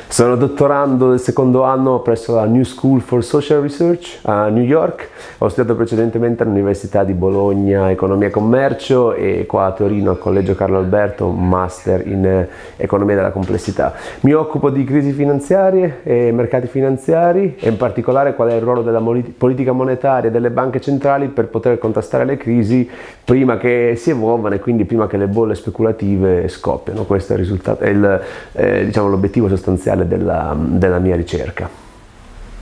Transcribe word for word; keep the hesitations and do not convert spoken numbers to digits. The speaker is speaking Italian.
Sono dottorando del secondo anno presso la New School for Social Research a New York. Ho studiato precedentemente all'Università di Bologna Economia e Commercio e qua a Torino al Collegio Carlo Alberto un master in Economia della Complessità. Mi occupo di crisi finanziarie e mercati finanziari e in particolare qual è il ruolo della politica monetaria e delle banche centrali per poter contrastare le crisi prima che si evolvano e quindi prima che le bolle speculative scoppiano. Questo è il risultato, è il, eh, diciamo, l'obiettivo sostanziale della, della mia ricerca.